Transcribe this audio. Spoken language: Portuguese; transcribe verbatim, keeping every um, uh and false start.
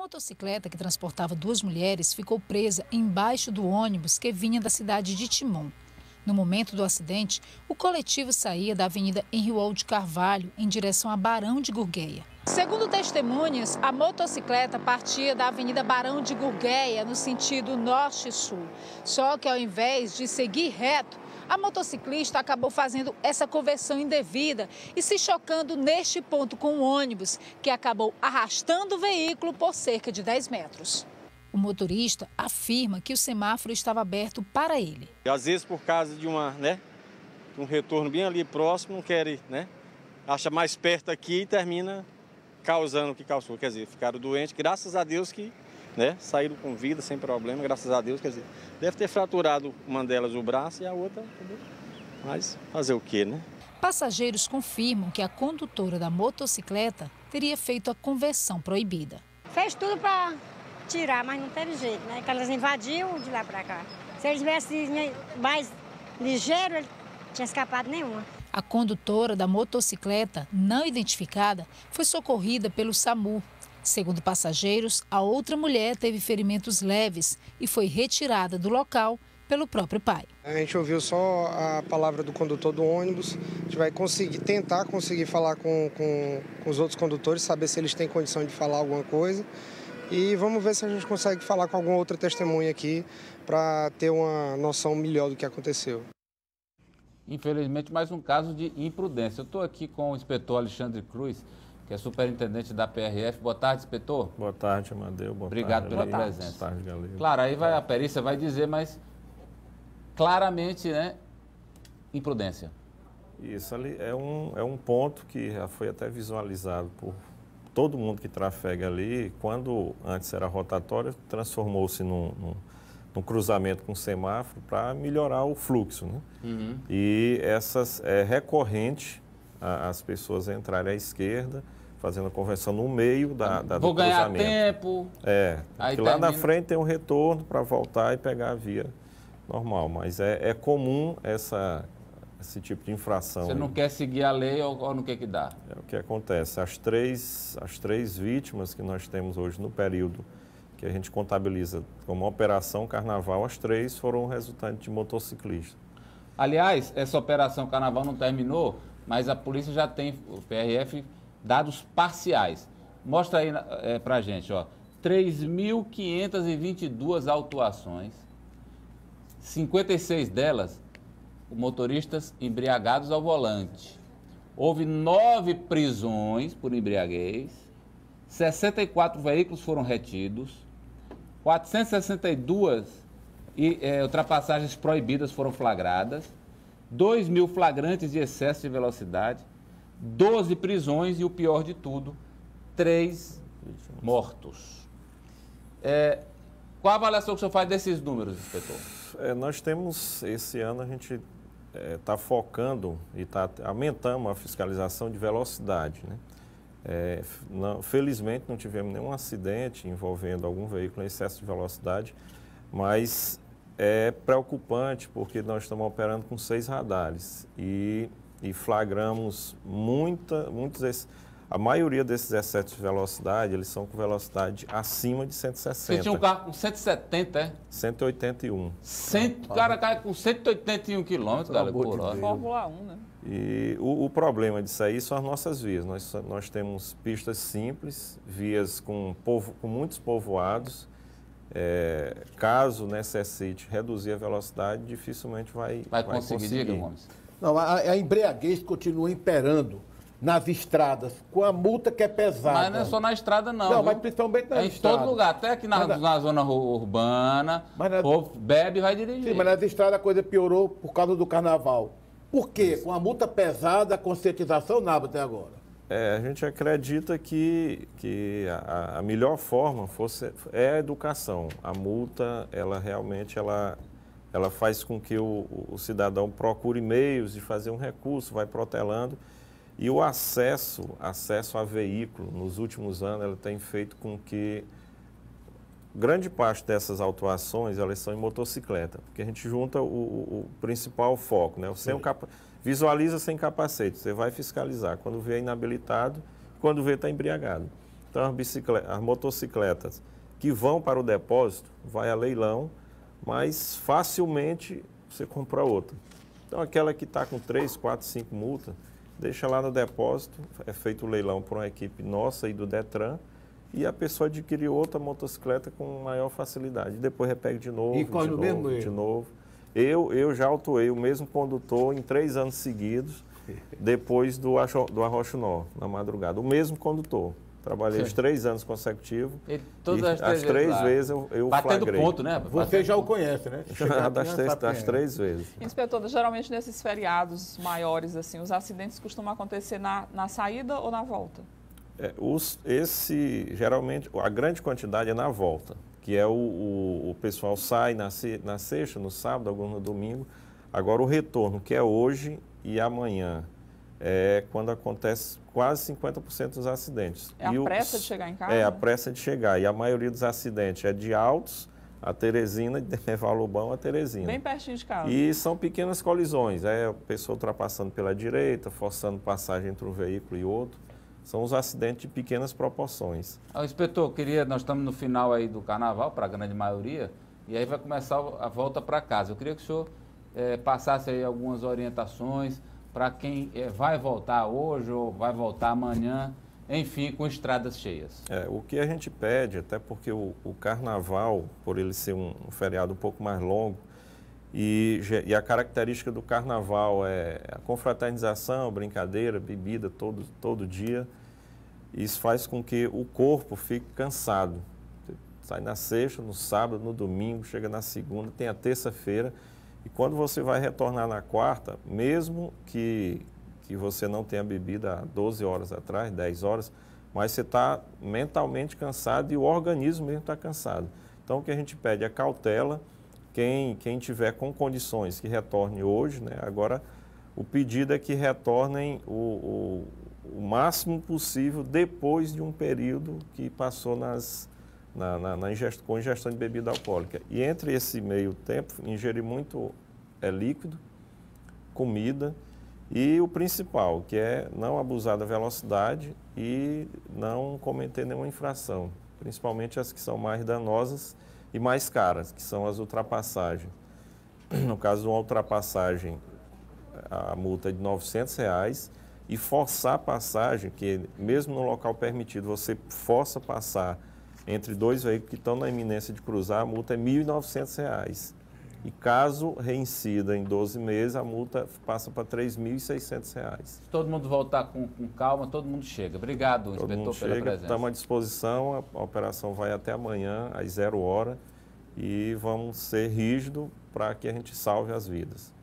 motocicleta que transportava duas mulheres ficou presa embaixo do ônibus que vinha da cidade de Timon. No momento do acidente, o coletivo saía da Avenida Henriol de Carvalho em direção a Barão de Gurgueia. Segundo testemunhas, a motocicleta partia da Avenida Barão de Gurgueia no sentido norte-sul. Só que ao invés de seguir reto, a motociclista acabou fazendo essa conversão indevida e se chocando neste ponto com o ônibus, que acabou arrastando o veículo por cerca de dez metros. O motorista afirma que o semáforo estava aberto para ele. E às vezes, por causa de uma, né, um retorno bem ali próximo, não quer, né, acha mais perto aqui e termina causando o que causou. Quer dizer, ficaram doentes, graças a Deus que, né, saíram com vida, sem problema, graças a Deus. Quer dizer, deve ter fraturado uma delas o braço e a outra, entendeu? Mas fazer o quê, né? Passageiros confirmam que a condutora da motocicleta teria feito a conversão proibida. Fez tudo para tirar, mas não teve jeito, né? Que elas invadiam de lá para cá. Se eles tivessem mais ligeiro, ele tinha escapado nenhuma. A condutora da motocicleta, não identificada, foi socorrida pelo SAMU. Segundo passageiros, a outra mulher teve ferimentos leves e foi retirada do local pelo próprio pai. A gente ouviu só a palavra do condutor do ônibus. A gente vai conseguir, tentar conseguir falar com, com, com os outros condutores, saber se eles têm condição de falar alguma coisa. E vamos ver se a gente consegue falar com alguma outra testemunha aqui para ter uma noção melhor do que aconteceu. Infelizmente, mais um caso de imprudência. Eu estou aqui com o inspetor Alexandre Cruz, que é superintendente da P R F. Boa tarde, inspetor. Boa tarde, Amadeu. Boa Obrigado tarde, pela Boa presença. Boa tarde, galera. Claro, aí vai a perícia vai dizer, mas claramente, né, imprudência. Isso ali é um, é um ponto que já foi até visualizado por todo mundo que trafega ali. Quando antes era rotatória, transformou-se num, num, num cruzamento com semáforo para melhorar o fluxo, né? Uhum. E essas é recorrente a, as pessoas entrarem à esquerda, fazendo a conversão no meio da, da, Vou do cruzamento. Vou ganhar tempo. É, aí que lá termina... na frente tem um retorno para voltar e pegar a via normal, mas é, é comum essa, esse tipo de infração. Você não aí. Quer seguir a lei ou, ou não quer que dá? É o que acontece. As três, as três vítimas que nós temos hoje no período que a gente contabiliza como Operação Carnaval, as três foram resultantes de motociclistas. Aliás, essa Operação Carnaval não terminou, mas a polícia já tem, o P R F, dados parciais. Mostra aí é, pra gente, ó, três mil quinhentas e vinte e duas autuações, cinquenta e seis delas, motoristas embriagados ao volante. Houve nove prisões por embriaguez, sessenta e quatro veículos foram retidos, quatrocentas e sessenta e duas e, é, ultrapassagens proibidas foram flagradas, dois mil flagrantes de excesso de velocidade, doze prisões e, o pior de tudo, três mortos. É, qual a avaliação que o senhor faz desses números, inspetor? É, nós temos, esse ano, a gente está é, focando e está aumentando a fiscalização de velocidade, né? É, não, felizmente não tivemos nenhum acidente envolvendo algum veículo em excesso de velocidade, mas é preocupante porque nós estamos operando com seis radares e, e flagramos muita, muitos, a maioria desses excessos de velocidade, eles são com velocidade acima de cento e sessenta. Você tinha um carro com cento e setenta, é? cento e oitenta e um. O cara cai com cento e oitenta e um quilômetros, cara, por hora. Fórmula um, né? E o, o problema disso aí são as nossas vias. Nós, nós temos pistas simples, vias com, povo, com muitos povoados. É, caso necessite reduzir a velocidade, dificilmente vai, vai, vai conseguir. conseguir. Diga, Gomes. Não, a, a embriaguez continua imperando nas estradas, com a multa que é pesada. Mas não é só na estrada, não. Não, viu? mas principalmente na é estrada. Em todo lugar, até aqui na, na... na zona urbana, o povo bebe e vai dirigir. Sim, mas nas estradas a coisa piorou por causa do carnaval. Por quê? Isso. Com a multa pesada, a conscientização nada até agora. É, a gente acredita que, que a, a melhor forma fosse, é a educação. A multa, ela realmente ela, ela faz com que o, o cidadão procure meios de fazer um recurso, vai protelando. E o acesso, acesso a veículo, nos últimos anos, ela tem feito com que grande parte dessas autuações, elas são em motocicleta, porque a gente junta o, o, o principal foco, né? Sem o capa... Visualiza sem capacete, você vai fiscalizar. Quando vê inabilitado, quando vê está embriagado. Então, as, bicicletas, as motocicletas que vão para o depósito, vai a leilão, mas facilmente você compra outra. Então, aquela que está com três, quatro, cinco multas, deixa lá no depósito, é feito o leilão por uma equipe nossa e do Detran, e a pessoa adquire outra motocicleta com maior facilidade. Depois repega de novo, E de corre no novo, mesmo de erro. novo. Eu, eu já autuei o mesmo condutor em três anos seguidos, depois do, Acho- do Arrochunó, na madrugada. O mesmo condutor. Trabalhei os três anos consecutivos. E todas e as três, três vezes, vezes eu, eu Batendo flagrei. ponto, né? Você Batendo já o ponto. conhece, né? Chegar das, aqui, três, sabe das quem é. três vezes. Inspetor, geralmente nesses feriados maiores, assim, os acidentes costumam acontecer na, na saída ou na volta? É, os, esse, geralmente, a grande quantidade é na volta, que é o, o, o pessoal sai na, se- na sexta, no sábado, alguns no domingo. Agora, o retorno, que é hoje e amanhã, é quando acontece quase cinquenta por cento dos acidentes. É a E o- pressa de chegar em casa? É, a pressa de chegar. E a maioria dos acidentes é de Altos a Teresina, de Demerval Lobão a Teresina. Bem pertinho de casa. E são pequenas colisões, é a pessoa ultrapassando pela direita, forçando passagem entre um veículo e outro. São os acidentes de pequenas proporções. Ah, inspetor, queria, nós estamos no final aí do carnaval, para a grande maioria, e aí vai começar a volta para casa. Eu queria que o senhor eh, passasse aí algumas orientações para quem eh, vai voltar hoje ou vai voltar amanhã, enfim, com estradas cheias. É, o que a gente pede, até porque o, o carnaval, por ele ser um, um feriado um pouco mais longo, e, ge- e a característica do carnaval é a confraternização, brincadeira, bebida todo, todo dia, isso faz com que o corpo fique cansado. Você sai na sexta, no sábado, no domingo, chega na segunda, tem a terça-feira, e quando você vai retornar na quarta, mesmo que, que você não tenha bebido há doze horas atrás, dez horas, mas você está mentalmente cansado e o organismo mesmo está cansado. Então, o que a gente pede é cautela. Quem, quem tiver com condições que retorne hoje, né? Agora, o pedido é que retornem o, o, o máximo possível depois de um período que passou nas, na, na, na ingest, com ingestão de bebida alcoólica. E entre esse meio tempo, ingerir muito é, líquido, comida e o principal, que é não abusar da velocidade e não cometer nenhuma infração, principalmente as que são mais danosas e mais caras, que são as ultrapassagens. No caso de uma ultrapassagem, a multa é de novecentos reais e forçar a passagem, que mesmo no local permitido, você força passar entre dois veículos que estão na iminência de cruzar, a multa é mil e novecentos reais. E caso reincida em doze meses, a multa passa para três mil e seiscentos reais. Se todo mundo voltar com, com calma, todo mundo chega. Obrigado, Todo inspetor, mundo pela chega, presença. estamos à disposição, a, a operação vai até amanhã, às zero hora, e vamos ser rígidos para que a gente salve as vidas.